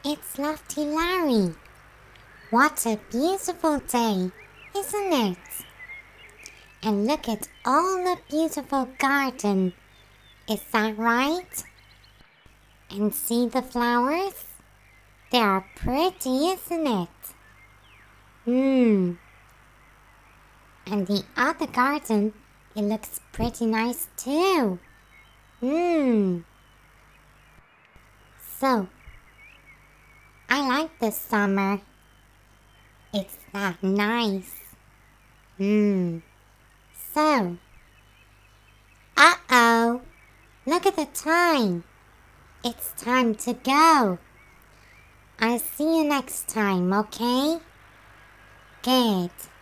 It's Loftie Larry. What a beautiful day, isn't it? And look at all the beautiful garden. Is that right? And see the flowers? They are pretty, isn't it? And the other garden, it looks pretty nice too. So, I like this summer. It's that nice. So, uh-oh, look at the time. It's time to go. I'll see you next time, okay? Good.